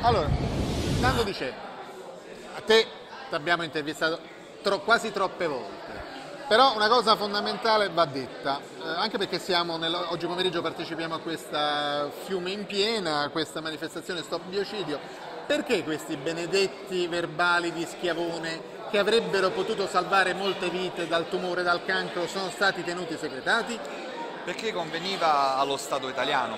Allora, Nando dice, a te ti abbiamo intervistato quasi troppe volte, però una cosa fondamentale va detta, anche perché oggi pomeriggio partecipiamo a questa Fiume in Piena, a questa manifestazione Stop Biocidio. Perché questi benedetti verbali di Schiavone, che avrebbero potuto salvare molte vite dal tumore, dal cancro, sono stati tenuti segretati? Perché conveniva allo Stato italiano,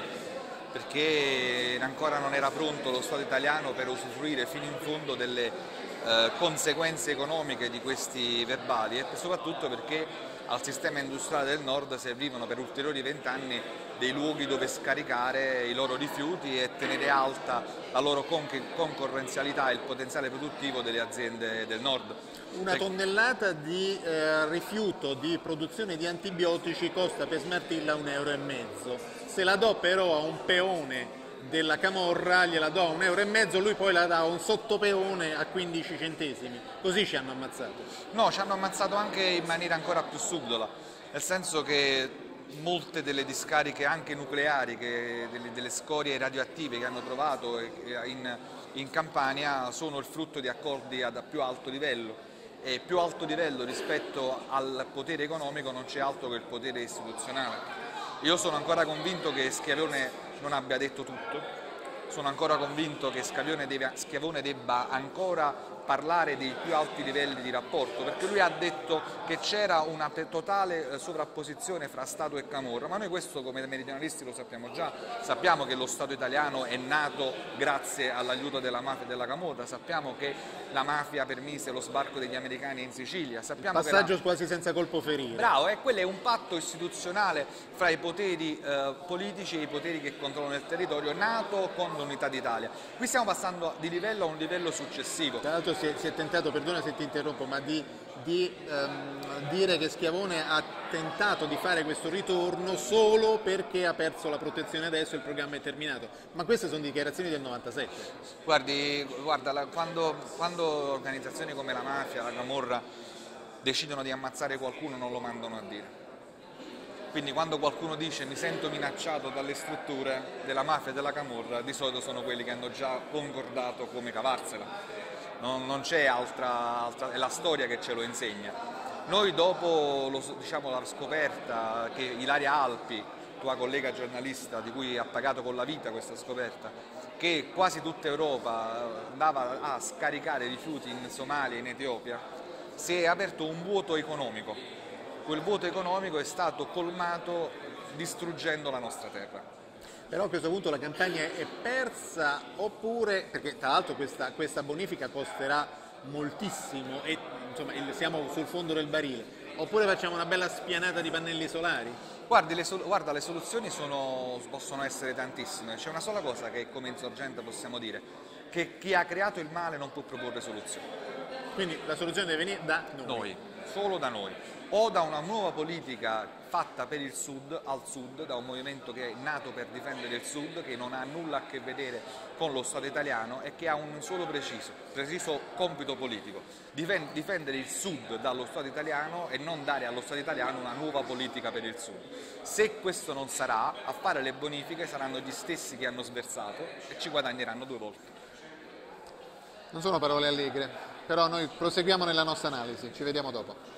perché ancora non era pronto lo Stato italiano per usufruire fino in fondo delle conseguenze economiche di questi verbali e soprattutto perché al sistema industriale del nord servivano per ulteriori 20 anni dei luoghi dove scaricare i loro rifiuti e tenere alta la loro concorrenzialità e il potenziale produttivo delle aziende del nord. Una tonnellata di rifiuto di produzione di antibiotici costa per smaltirla 1,5 euro. Se la do però a un peone della camorra, gliela do a 1,5 euro, lui poi la dà a un sottopeone a 15 centesimi. Così ci hanno ammazzato. No, ci hanno ammazzato anche in maniera ancora più subdola, nel senso che molte delle discariche anche nucleari, delle scorie radioattive che hanno trovato in Campania sono il frutto di accordi ad più alto livello e più alto livello rispetto al potere economico non c'è altro che il potere istituzionale. Io sono ancora convinto che Schiavone non abbia detto tutto, sono ancora convinto che Schiavone debba ancora parlare dei più alti livelli di rapporto, perché lui ha detto che c'era una totale sovrapposizione fra Stato e Camorra, ma noi questo come meridionalisti lo sappiamo già, sappiamo che lo Stato italiano è nato grazie all'aiuto della mafia e della Camorra, sappiamo che la mafia permise lo sbarco degli americani in Sicilia, sappiamo passaggio quasi senza colpo ferire. Bravo, quello è un patto istituzionale fra i poteri politici e i poteri che controllano il territorio, nato con l'Unità d'Italia. Qui stiamo passando di livello a un livello successivo. Tra l'altro si è tentato, perdona se ti interrompo, ma di dire che Schiavone ha tentato di fare questo ritorno solo perché ha perso la protezione adesso e il programma è terminato. Ma queste sono dichiarazioni del 97. Guarda, quando organizzazioni come la mafia, la Camorra decidono di ammazzare qualcuno non lo mandano a dire. Quindi quando qualcuno dice mi sento minacciato dalle strutture della mafia e della Camorra, di solito sono quelli che hanno già concordato come cavarsela. Non c'è altra, è la storia che ce lo insegna. Noi dopo la scoperta che Ilaria Alpi, tua collega giornalista di cui ha pagato con la vita questa scoperta, che quasi tutta Europa andava a scaricare rifiuti in Somalia e in Etiopia, si è aperto un vuoto economico. Quel vuoto economico è stato colmato distruggendo la nostra terra. Però a questo punto la campagna è persa oppure, perché tra l'altro questa bonifica costerà moltissimo e insomma siamo sul fondo del barile, oppure facciamo una bella spianata di pannelli solari? Guarda, le soluzioni possono essere tantissime, c'è una sola cosa che come insorgente possiamo dire, che chi ha creato il male non può proporre soluzioni. Quindi la soluzione deve venire da noi. Solo da noi, o da una nuova politica fatta per il Sud, al Sud, da un movimento che è nato per difendere il Sud, che non ha nulla a che vedere con lo Stato italiano e che ha un solo preciso compito politico, difendere il Sud dallo Stato italiano e non dare allo Stato italiano una nuova politica per il Sud. Se questo non sarà, a fare le bonifiche saranno gli stessi che hanno sversato e ci guadagneranno 2 volte. Non sono parole allegre, però noi proseguiamo nella nostra analisi, ci vediamo dopo.